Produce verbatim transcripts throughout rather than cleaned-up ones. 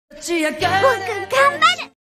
僕頑張る。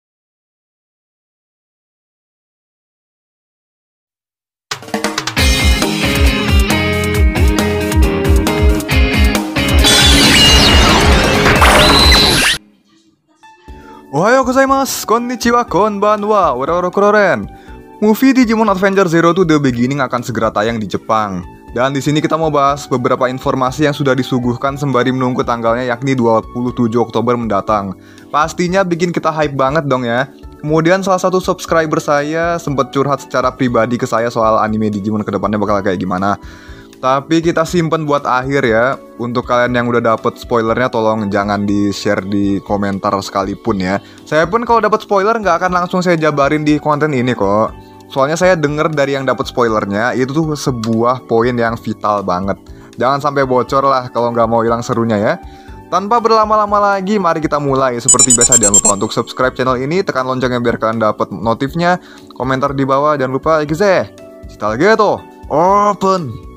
Ohayo gozaimasu, konnichiwa, konbanwa, ora-ora kuroren. Movie Digimon Adventure Zero to The Beginning akan segera tayang di Jepang. Dan di sini kita mau bahas beberapa informasi yang sudah disuguhkan sembari menunggu tanggalnya, yakni dua puluh tujuh Oktober mendatang. Pastinya bikin kita hype banget dong ya. Kemudian salah satu subscriber saya sempat curhat secara pribadi ke saya soal anime Digimon kedepannya bakal kayak gimana. Tapi kita simpen buat akhir ya. Untuk kalian yang udah dapet spoilernya, tolong jangan di-share di komentar sekalipun ya. Saya pun kalau dapet spoiler nggak akan langsung saya jabarin di konten ini kok. Soalnya saya denger dari yang dapet spoilernya, itu tuh sebuah poin yang vital banget. Jangan sampai bocor lah kalau nggak mau hilang serunya ya. Tanpa berlama-lama lagi, mari kita mulai. Seperti biasa, jangan lupa untuk subscribe channel ini, tekan loncengnya biar kalian dapat notifnya. Komentar di bawah, jangan lupa like zeh. Cita gitu. Open.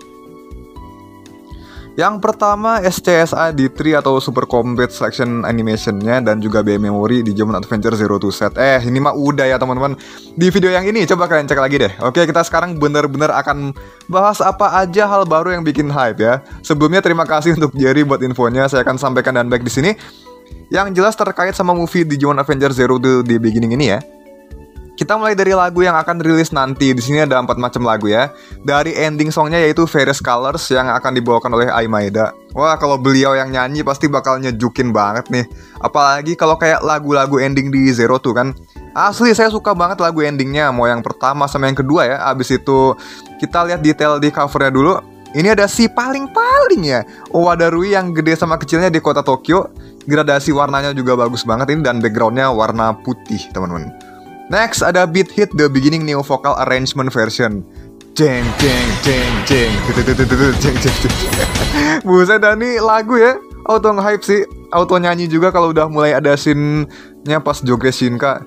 Yang pertama S C S A D tiga atau Super Combat Selection Animation-nya dan juga B M Memory Digimon Adventure Zero to Set. Eh, ini mah udah ya teman-teman. Di video yang ini coba kalian cek lagi deh. Oke, kita sekarang bener-bener akan bahas apa aja hal baru yang bikin hype ya. Sebelumnya terima kasih untuk Jerry buat infonya. Saya akan sampaikan dan back di sini. Yang jelas terkait sama movie Digimon Adventure Zero to The Beginning ini ya. Kita mulai dari lagu yang akan rilis nanti. Di sini ada empat macam lagu ya. Dari ending songnya yaitu Various Colors yang akan dibawakan oleh Ai Maeda. Wah, kalau beliau yang nyanyi pasti bakal nyejukin banget nih. Apalagi kalau kayak lagu-lagu ending di Zero tuh kan. Asli saya suka banget lagu endingnya. Mau yang pertama sama yang kedua ya. Abis itu kita lihat detail di covernya dulu. Ini ada si paling-paling ya, Owada Rui yang gede sama kecilnya di kota Tokyo. Gradasi warnanya juga bagus banget ini. Dan backgroundnya warna putih teman-teman. Next ada Beat Hit The Beginning Neo Vocal Arrangement Version. Jeng jeng jeng jeng jeng jeng jeng. Buset, dan ini lagu ya, auto nge-hype sih. Auto nyanyi juga kalau udah mulai ada scene-nya pas Jogre Shinka.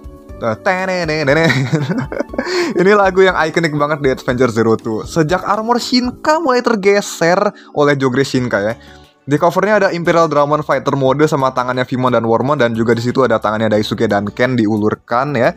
Ini lagu yang ikonik banget di Adventure Zero tuh. Sejak armor Shinka mulai tergeser oleh Jogre Shinka ya. Di covernya ada Imperial Dramon Fighter mode sama tangannya Vimon dan Wormon, dan juga di situ ada tangannya Daisuke dan Ken diulurkan ya.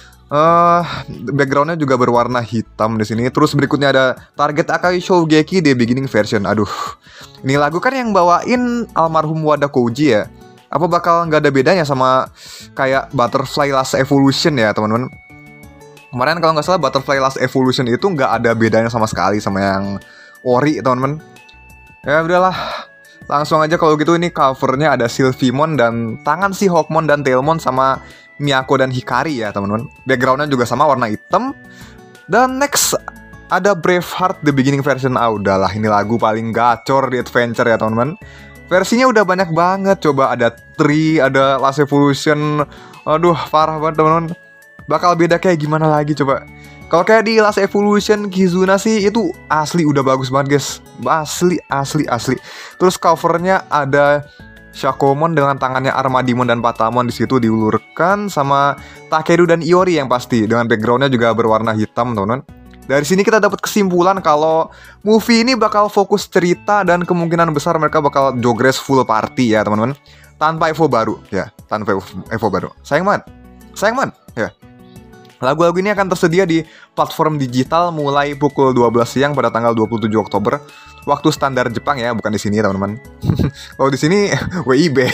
Uh, backgroundnya juga berwarna hitam di sini. Terus berikutnya ada Target Akai Shougeki The Beginning Version. Aduh, ini lagu kan yang bawain almarhum Wada Koji ya. Apa bakal nggak ada bedanya sama kayak Butterfly Last Evolution ya teman-teman? Kemarin kalau nggak salah Butterfly Last Evolution itu nggak ada bedanya sama sekali sama yang Ori teman-teman. Ya udahlah. Langsung aja kalau gitu, ini covernya ada Sylphimon dan tangan si Hawkmon dan Tailmon sama Miyako dan Hikari ya teman-teman. Backgroundnya juga sama warna hitam. Dan next ada Braveheart The Beginning Version. Ah udahlah, ini lagu paling gacor di Adventure ya teman-teman. Versinya udah banyak banget. Coba ada Tree, ada Last Evolution. Aduh parah banget teman-teman. Bakal beda kayak gimana lagi coba. Kalau kayak di Last Evolution Kizuna sih itu asli udah bagus banget guys. Asli, asli, asli. Terus covernya ada Shakomon dengan tangannya Armadimon dan Patamon di situ diulurkan sama Takeru dan Iori yang pasti. Dengan backgroundnya juga berwarna hitam teman-teman. Dari sini kita dapat kesimpulan kalau movie ini bakal fokus cerita dan kemungkinan besar mereka bakal Jogres full party ya teman-teman. Tanpa Evo baru ya, tanpa Evo baru. Sayang banget, sayang banget ya. Lagu-lagu ini akan tersedia di platform digital mulai pukul dua belas siang pada tanggal dua puluh tujuh Oktober. Waktu standar Jepang ya, bukan di sini teman-teman. Kalau di sini W I B.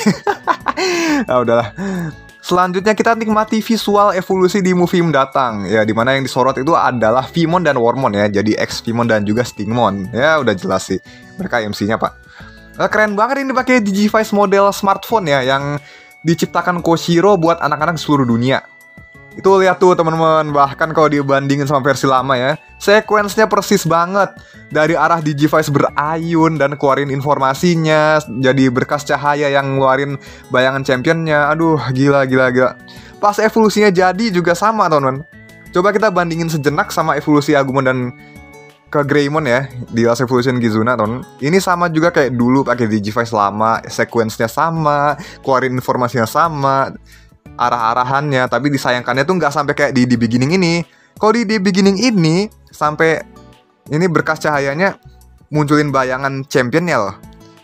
Nah, udahlah. Selanjutnya kita nikmati visual evolusi di movie mendatang. Ya, dimana yang disorot itu adalah Vimon dan Wormon ya. Jadi X Vimon dan juga Stingmon. Ya, udah jelas sih. Mereka M C-nya, Pak. Nah, keren banget ini pakai Digivice model smartphone ya, yang diciptakan Koshiro buat anak-anak seluruh dunia. Itu lihat tuh teman-teman, bahkan kalau dibandingin sama versi lama ya, sequence-nya persis banget. Dari arah Digivice berayun dan keluarin informasinya, jadi berkas cahaya yang ngeluarin bayangan championnya. Aduh, gila, gila, gila. Pas evolusinya jadi juga sama teman-teman. Coba kita bandingin sejenak sama evolusi Agumon dan ke Greymon ya, di Last Evolution Kizuna teman. Ini sama juga kayak dulu pakai Digivice lama, sequence-nya sama, keluarin informasinya sama, arah-arahannya, tapi disayangkannya tuh nggak sampai kayak di The Beginning ini. Kalau di The Beginning ini sampai ini berkas cahayanya munculin bayangan championnya loh.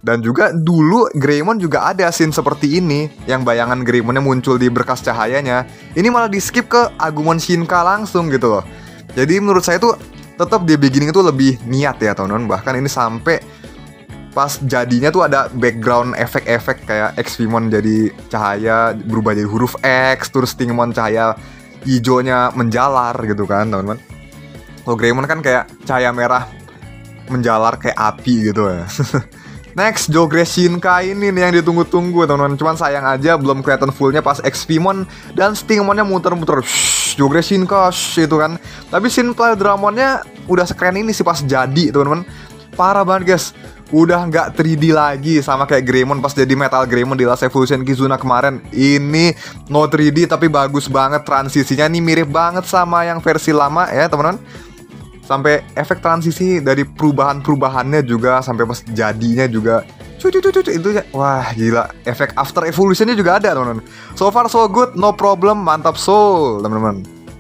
Dan juga dulu Greymon juga ada scene seperti ini, yang bayangan Greymonnya muncul di berkas cahayanya. Ini malah di skip ke Agumon Shinka langsung gitu loh. Jadi menurut saya tuh tetap di beginning itu lebih niat ya teman-teman. Bahkan ini sampai pas jadinya tuh ada background efek-efek kayak Xvimon jadi cahaya berubah jadi huruf X, terus Stingmon cahaya hijaunya menjalar gitu kan teman-teman. Kalau Greymon kan kayak cahaya merah menjalar kayak api gitu ya. Next, Jogres Shinka ini nih yang ditunggu-tunggu teman-teman. Cuman sayang aja belum kelihatan fullnya pas Xvimon dan Stingmonnya muter-muter. Jogres Shinka itu kan. Tapi scene Player Dramonnya udah sekeren ini sih pas jadi teman-teman. Parah banget guys. Udah nggak tiga D lagi sama kayak Greymon pas jadi Metal Greymon di Last Evolution Kizuna kemarin. Ini no tiga D tapi bagus banget transisinya. Nih mirip banget sama yang versi lama ya teman-teman. Sampai efek transisi dari perubahan-perubahannya juga, sampai pas jadinya juga cucu cucu itu ya. Wah gila, efek after evolutionnya juga ada teman-teman. So far so good, no problem, mantap soul teman-teman.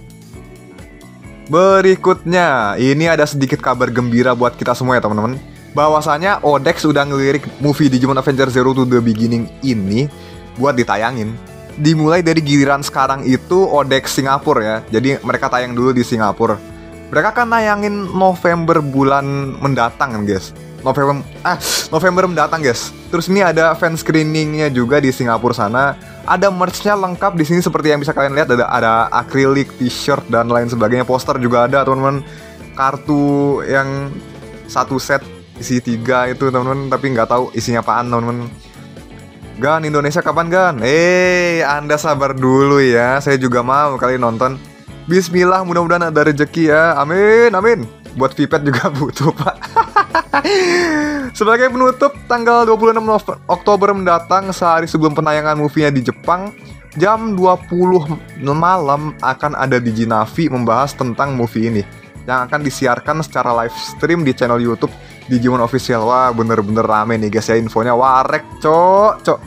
Berikutnya, ini ada sedikit kabar gembira buat kita semua ya teman-teman. Bahwasanya Odex udah ngelirik movie Digimon Adventure Zero to the Beginning ini buat ditayangin. Dimulai dari giliran sekarang itu Odex Singapura ya. Jadi mereka tayang dulu di Singapura. Mereka kan nayangin November bulan mendatang kan guys. November ah November mendatang guys. Terus ini ada fan screeningnya juga di Singapura sana. Ada merch-nya lengkap di sini seperti yang bisa kalian lihat, ada ada akrilik, t-shirt dan lain sebagainya. Poster juga ada teman-teman. Kartu yang satu set isi tiga itu teman-teman, tapi nggak tahu isinya apaan teman-teman. Gan, Indonesia kapan Gan? Eh, Anda sabar dulu ya. Saya juga mau kali nonton. Bismillah, mudah-mudahan ada rezeki ya. Amin, amin. Buat Vipet juga butuh, Pak. Sebagai penutup, tanggal dua puluh enam Oktober mendatang, sehari sebelum penayangan movie-nya di Jepang, jam dua puluh malam akan ada Diginavi membahas tentang movie ini, yang akan disiarkan secara live stream di channel YouTube Digimon Official. Wah, bener-bener rame nih guys ya infonya. Warek, cok, cok.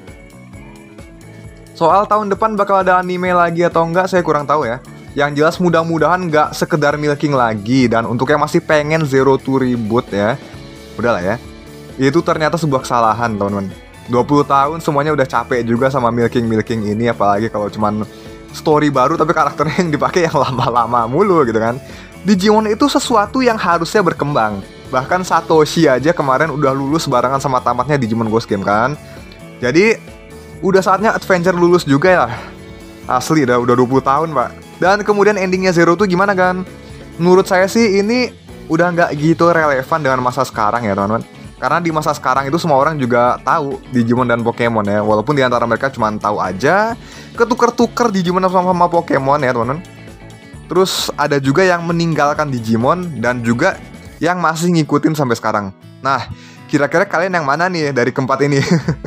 Soal tahun depan bakal ada anime lagi atau enggak, saya kurang tahu ya. Yang jelas mudah-mudahan nggak sekedar milking lagi. Dan untuk yang masih pengen Zero to reboot ya, udahlah ya, itu ternyata sebuah kesalahan teman-teman. dua puluh tahun semuanya udah capek juga sama milking-milking ini. Apalagi kalau cuman story baru tapi karakternya yang dipakai yang lama-lama mulu gitu kan. Digimon itu sesuatu yang harusnya berkembang. Bahkan Satoshi aja kemarin udah lulus barengan sama tamatnya Digimon Ghost Game kan. Jadi udah saatnya Adventure lulus juga ya. Asli dah, udah dua puluh tahun pak. Dan kemudian endingnya Zero tuh gimana kan? Menurut saya sih ini udah nggak gitu relevan dengan masa sekarang ya teman-teman. Karena di masa sekarang itu semua orang juga tahu Digimon dan Pokemon ya. Walaupun di antara mereka cuma tahu aja ketuker-tuker Digimon sama, sama Pokemon ya teman-teman. Terus ada juga yang meninggalkan Digimon dan juga yang masih ngikutin sampai sekarang. Nah, kira-kira kalian yang mana nih dari keempat ini?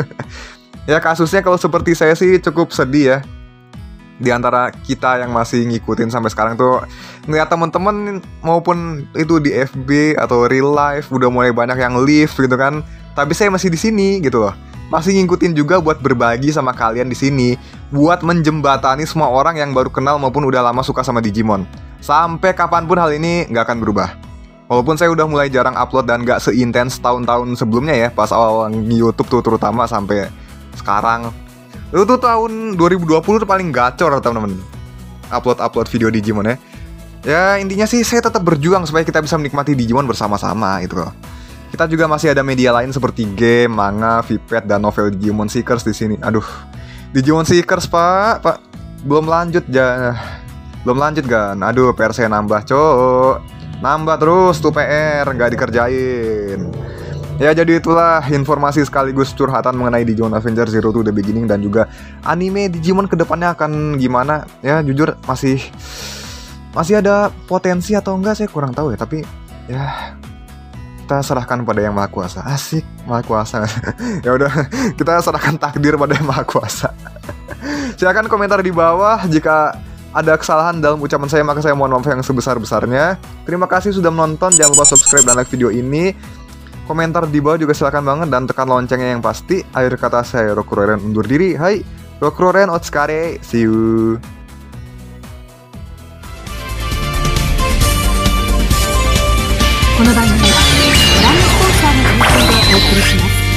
Ya kasusnya kalau seperti saya sih cukup sedih ya. Di antara kita yang masih ngikutin sampai sekarang tuh ngeliat temen-temen maupun itu di F B atau real life udah mulai banyak yang leave gitu kan. Tapi saya masih di sini gitu loh. Masih ngikutin juga buat berbagi sama kalian di sini, buat menjembatani semua orang yang baru kenal maupun udah lama suka sama Digimon. Sampai kapanpun hal ini nggak akan berubah. Walaupun saya udah mulai jarang upload dan nggak seintens tahun-tahun sebelumnya ya, pas awal YouTube tuh terutama sampai sekarang. Itu tuh tahun dua ribu dua puluh tuh paling gacor teman-teman. Upload-upload video Digimon ya. Ya intinya sih saya tetap berjuang supaya kita bisa menikmati Digimon bersama-sama gitu loh. Kita juga masih ada media lain seperti game, manga, Vipet, dan novel Digimon Seekers di sini. Aduh, Digimon Seekers pak, pak belum lanjut ya, belum lanjut kan? Aduh, P R saya nambah cok, nambah terus tuh P R nggak dikerjain. Ya jadi itulah informasi sekaligus curhatan mengenai Digimon Adventure Zero to the Beginning dan juga anime Digimon kedepannya akan gimana. Ya jujur masih masih ada potensi atau enggak saya kurang tahu ya. Tapi ya kita serahkan pada yang maha kuasa. Asik, maha kuasa. Ya udah kita serahkan takdir pada yang maha kuasa. Silakan komentar di bawah jika ada kesalahan dalam ucapan saya, maka saya mohon maaf yang sebesar-besarnya. Terima kasih sudah menonton. Jangan lupa subscribe dan like video ini. Komentar di bawah juga silakan banget dan tekan loncengnya yang pasti. Akhir kata saya Rokuroren undur diri. Hai, Rokuroren Otskare. See you. この番組はご覧のスポンサーの提供でお送りします。